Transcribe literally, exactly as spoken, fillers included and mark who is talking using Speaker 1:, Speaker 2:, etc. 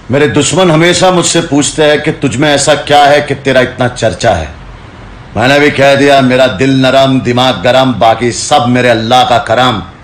Speaker 1: मेरे दुश्मन हमेशा मुझसे पूछते हैं कि तुझमें ऐसा क्या है कि तेरा इतना चर्चा है। मैंने भी कह दिया, मेरा दिल नरम, दिमाग गरम, बाकी सब मेरे अल्लाह का करम।